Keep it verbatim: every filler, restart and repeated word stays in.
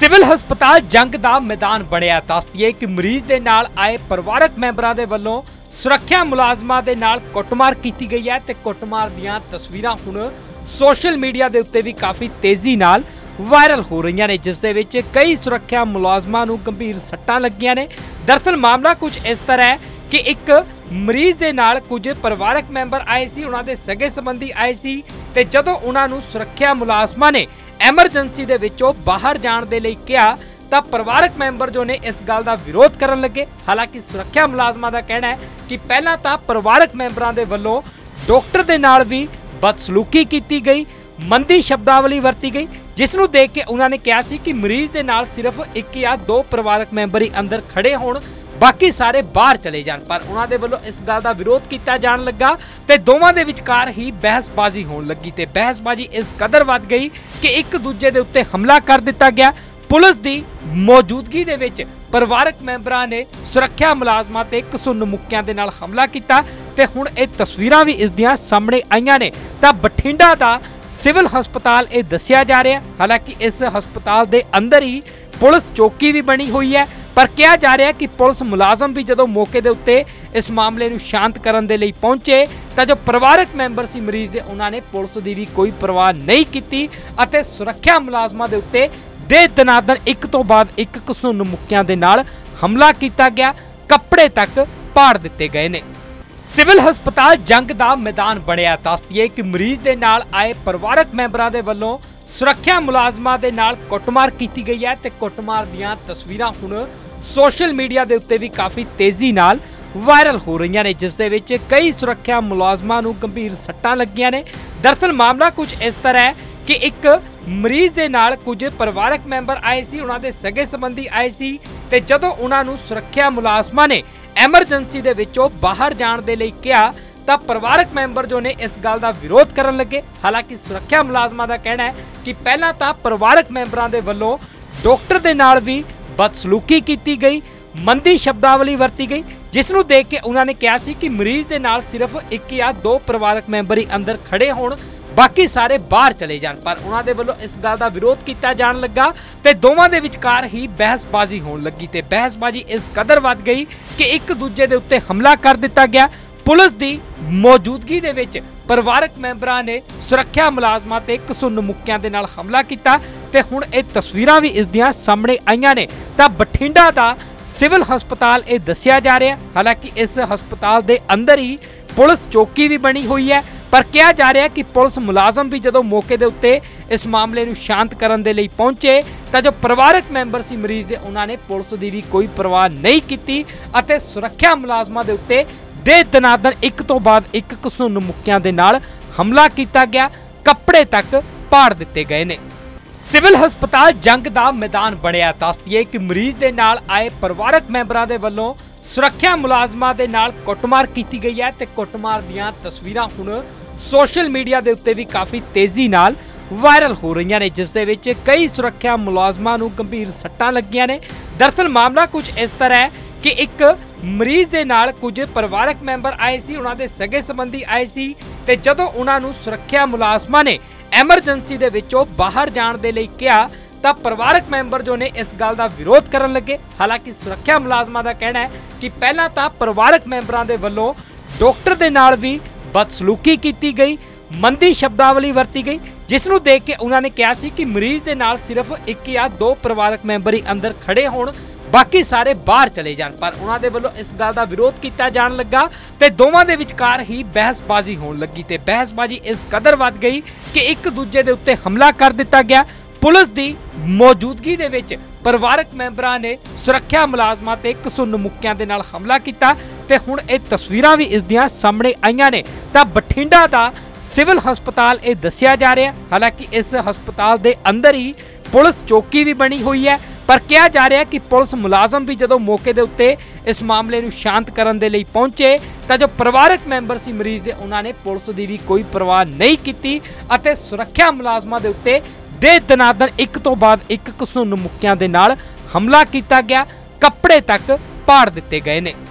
Civil हस्पताल जंग दा मैदान बनिया। दस दिए कि मरीज दे नाल आए परिवारक मैंबरां दे वल्लों सुरक्षा मुलाजमां दे नाल कुटमार कीती गई है ते कुटमार दीआं तस्वीरां हुण सोशल मीडिया दे उत्ते भी काफ़ी तेज़ी नाल वायरल हो रही ने, जिस दे विच कई सुरक्षा मुलाजमां नूं गंभीर सट्टां लगियां ने। दरअसल मामला कुछ इस तरह है कि एक मरीज दे नाल कुछ परिवारक मैंबर आए सी, उन्हां दे सगे संबंधी आए सी ते जदों उन्हां नूं सुरक्षा मुलाजमां ने एमरजेंसी दे विचों बाहर जाण दे लई कहा तां परिवारक मैंबर जो ने इस गल दा विरोध करन लगे। हालांकि सुरक्षा मुलाजमां दा कहना है कि पहलां तां परिवारक मैंबरां दे वल्लों डॉक्टर दे नाल भी बदसलूकी कीती गई, मंदी शब्दावली वरती गई, जिसनूं देख के उन्होंने कहा सी कि मरीज दे नाल सिर्फ एक या दो परिवारक मैंबर ही अंदर खड़े होण, बाकी सारे बाहर चले जाण। पर उन्होंने वालों इस गल का विरोध किया जान लगा ते दोवां दे विचकार ही बहसबाजी होण लगी ते बहसबाजी इस कदर वध गई कि एक दूजे दे उत्ते हमला कर दिता गया। पुलिस की मौजूदगी दे विच परिवारक मैंबरां ने सुरक्षा मुलाजमां ते घसुन्न मुक्कियां दे नाल हमला किया ते हुण इह तस्वीरां भी इस दियां सामने आईयां ने। तां बठिंडा दा सिविल हस्पताल ये दस्सिया जा रहा है। हालांकि इस हस्पताल के अंदर ही पुलिस चौकी भी बनी हुई है, पर कहा जा रहा है कि पुलिस मुलाजम भी जदों मौके के उत्ते इस मामले नूं शांत करन दे लई पहुंचे तां जो परिवारक मैंबर सी मरीज दे उन्होंने पुलिस की भी कोई परवाह नहीं की अते सुरक्षा मुलाजमां दे उत्ते दे दनादन एक तो बाद एक घसुन्न मुक्कियां दे नाल हमला किया गया, कपड़े तक पाड़ दिते गए ने। सिविल हस्पताल जंग दा मैदान बनिया। दस दिए कि मरीज दे नाल आए परिवारक मैंबरां दे वल्लों सुरक्षा मुलाजमां दे नाल कुटमार कीती गई है ते कुटमार दीआं तस्वीरां हुण सोशल मीडिया दे उत्ते भी काफ़ी तेज़ी नाल वायरल हो रही ने, जिस दे विच कई सुरक्षा मुलाजमां नूं गंभीर सट्टां लगियां ने। दरअसल मामला कुछ इस तरह है कि एक मरीज दे नाल कुछ परिवारक मैंबर आए सी, उन्हां दे सगे संबंधी आए सी ते जदों उन्हां नूं सुरक्षा मुलाजमां ने एमरजेंसी दे विचों बाहर जाण दे लई कहा तां परिवारक मैंबर जो ने इस गल दा विरोध करन लगे। हालांकि सुरक्षा मुलाजमां दा कहना है कि पहलां तां परिवारक मैंबरां दे वल्लों डॉक्टर दे नाल भी बदसलूकी कीती गई, मंदी शब्दावली वरती गई, जिसनूं देख के उन्होंने कहा सी कि मरीज दे नाल सिर्फ एक या दो परिवारक मैंबर ही अंदर खड़े होण, बाकी सारे बाहर चले जाण। पर उन्होंने वालों इस गल का विरोध किया जान लगा ते दोवां दे विचकार ही बहसबाजी होण लगी ते बहसबाजी इस कदर वध गई कि एक दूजे दे उत्ते हमला कर दिता गया। पुलिस की मौजूदगी दे विच परिवारक मैंबरां ने सुरक्षा मुलाजमां ते घसुन्न मुक्कियां दे नाल हमला किया ते हुण इह तस्वीरां भी इस दियां सामने आईयां ने। तां बठिंडा दा सिविल हस्पताल ये दस्सिया जा रहा है। हालांकि इस हस्पताल के अंदर ही पुलिस चौकी भी बनी हुई है, पर कहा जा रहा है कि पुलिस मुलाजम भी जदों मौके के उत्ते इस मामले नूं शांत करन दे लई पहुंचे तां जो परिवारक मैंबर सी मरीज दे उन्होंने पुलिस की भी कोई परवाह नहीं की अते सुरक्षा मुलाजमां दे उत्ते दे दनादन एक तो बाद एक घसुन्न मुक्कियां दे नाल हमला किया गया, कपड़े तक पाड़ दिते गए ने। सिविल हस्पताल जंग दा मैदान बनिया। दस दिए कि मरीज दे नाल आए परिवारक मैंबरां दे वल्लों सुरक्षा मुलाजमां दे नाल कुटमार कीती गई है ते कुटमार दीआं तस्वीरां हुण सोशल मीडिया दे उत्ते भी काफ़ी तेज़ी नाल वायरल हो रही ने, जिस दे विच कई सुरक्षा मुलाजमां नूं गंभीर सट्टां लगियां ने। दरअसल मामला कुछ इस तरह है कि एक मरीज दे नाल कुछ परिवारक मैंबर आए सी, उन्हां दे सगे संबंधी आए सी ते जदों उन्हां नूं सुरक्षा मुलाजमां ने एमरजेंसी दे विचों बाहर जाण दे लई कहा तां परिवारक मैंबर जो ने इस गल का विरोध करन लगे। हालांकि सुरक्षा मुलाजमां दा कहना है कि पहलां तां परिवारक मैंबरां दे वल्लों डॉक्टर दे नाल भी बदसलूकी कीती गई, मंदी शब्दावली वरती गई, जिसनूं देख के उन्होंने कहा सी कि मरीज दे नाल सिर्फ एक या दो परिवारक मैंबर ही अंदर खड़े होण, बाकी सारे बाहर चले जाण। पर उन्होंने वालों इस गल का विरोध किया जान लगा ते दोवां दे विचकार ही बहसबाजी होण लगी ते बहसबाजी इस कदर वध गई कि एक दूजे दे उत्ते हमला कर दिता गया। पुलिस की मौजूदगी दे विच परिवारक मैंबरां ने सुरक्षा मुलाजमां ते घसुन्न मुक्कियां दे नाल हमला किया ते हुण इह तस्वीरां भी इस दियां सामने आईयां ने। तां बठिंडा दा सिविल हस्पताल ये दस्सिया जा रहा है। हालांकि इस हस्पताल के अंदर ही पुलिस चौकी भी बनी हुई है, पर कहा जा रहा है कि पुलिस मुलाजम भी जदों मौके के उत्ते इस मामले नूं शांत करन दे लई पहुंचे तां जो परिवारक मैंबर सी मरीज दे उन्होंने पुलिस की भी कोई परवाह नहीं की अते सुरक्षा मुलाजमां दे उत्ते दे दनादन एक तो बाद एक घसुन्न मुक्कियां दे नाल हमला किया गया, कपड़े तक पाड़ दिते गए ने।